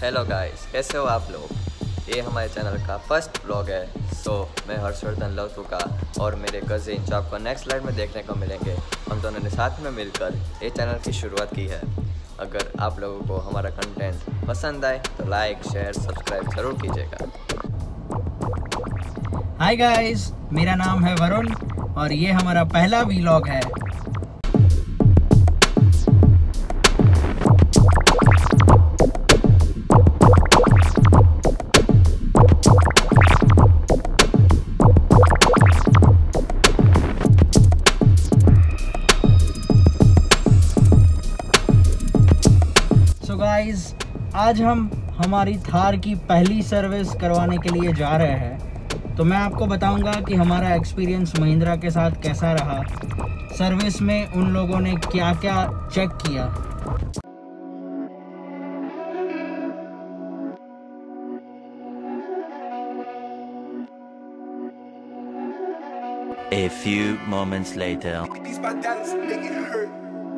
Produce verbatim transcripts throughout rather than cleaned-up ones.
Hello guys, कैसे हो आप लोग। ये हमारे चैनल का फर्स्ट व्लॉग है। सो so, मैं हर्षवर्धन लवतुका और मेरे कज़िन जो आपको नेक्स्ट स्लाइड में देखने को मिलेंगे, हम दोनों ने साथ में मिलकर ये चैनल की शुरुआत की है। अगर आप लोगों को हमारा कंटेंट पसंद आए तो लाइक शेयर सब्सक्राइब ज़रूर कीजिएगा। हाय गाइस, मेरा नाम है वरुण और ये हमारा पहला व्लॉग है। सो गाइस, आज हम हमारी थार की पहली सर्विस करवाने के लिए जा रहे हैं। तो मैं आपको बताऊंगा कि हमारा एक्सपीरियंस महिंद्रा के साथ कैसा रहा, सर्विस में उन लोगों ने क्या क्या चेक किया। A few moments later. These my dads make it hurt.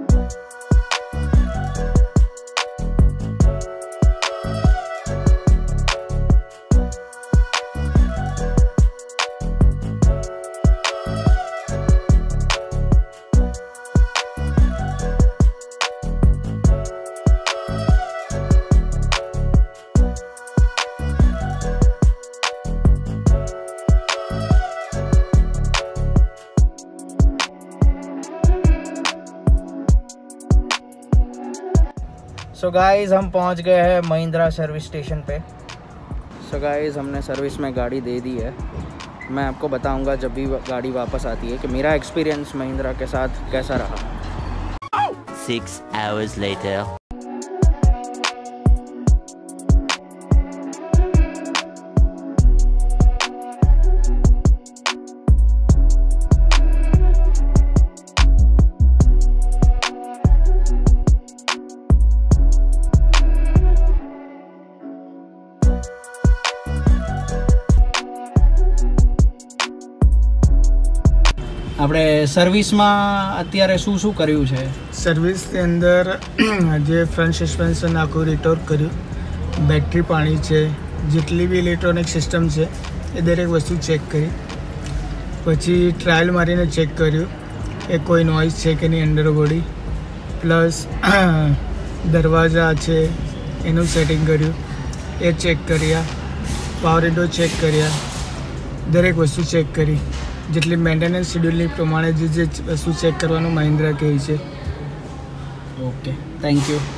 So so guys, हम पहुंच गए हैं महिंद्रा सर्विस स्टेशन पे। सो so गाइज़, हमने सर्विस में गाड़ी दे दी है। मैं आपको बताऊंगा जब भी गाड़ी वापस आती है कि मेरा एक्सपीरियंस महिंद्रा के साथ कैसा रहा। Six hours later. આપણે સર્વિસમાં અત્યારે શું શું કર્યું છે? સર્વિસની અંદર જે ફ્રન્ટ સસ્પેન્શન આખું રિટોર્ક કર્યું, બેટરી પાણી છે, જેટલી બી ઇલેક્ટ્રોનિક સિસ્ટમ છે એ દરેક વસ્તુ ચેક કરી, પછી ટ્રાયલ મારીને ચેક કર્યું એ કોઈ નોઇઝ છે કે નહીં અંડર બોડી, પ્લસ દરવાજા છે એનું સેટિંગ કર્યું, એ ચેક કર્યા, પાવર વિન્ડો ચેક કર્યા, દરેક વસ્તુ ચેક કરી, જેટલી મેન્ટેનન્સ શેડ્યુલની પ્રમાણે જે જે વસ્તુ ચેક કરવાનું મહિન્દ્રા કહે છે. Okay, thank you.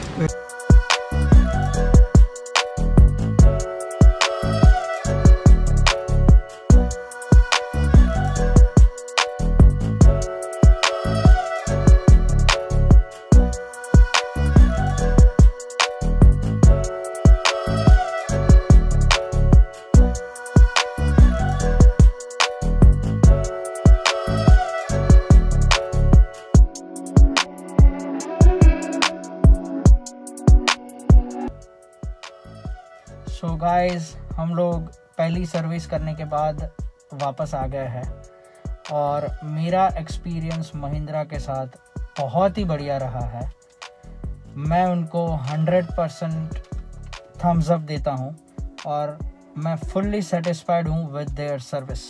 So so guys, हम लोग पहली सर्विस करने के बाद वापस आ गए हैं और मेरा एक्सपीरियंस महिंद्रा के साथ बहुत ही बढ़िया रहा है। मैं उनको हंड्रेड परसेंट थम्स अप देता हूँ और मैं फुल्ली सेटिस्फाइड हूँ विद देयर सर्विस।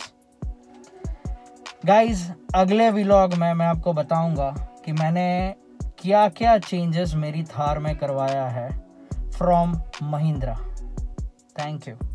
गाइस, अगले व्लॉग में मैं आपको बताऊँगा कि मैंने क्या क्या चेंजेस मेरी थार में करवाया है फ्रॉम महिंद्रा। Thank you.